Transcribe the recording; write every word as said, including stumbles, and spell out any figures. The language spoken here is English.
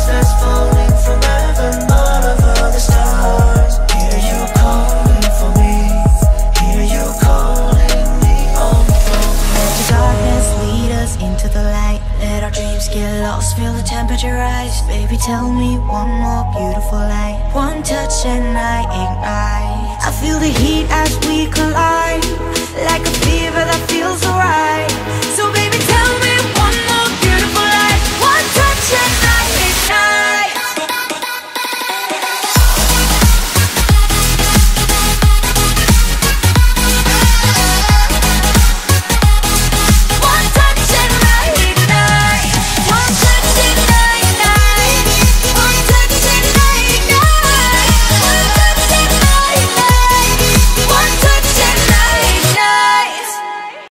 that's falling from heaven, all over the stars. Hear you calling for me, hear you calling me on the phone. Let the darkness lead us into the light. Let our dreams get lost, feel the temperature rise. Baby, tell me one more beautiful lie. One touch and I ignite. I feel the heat as we collide, like a fever that feels alright. So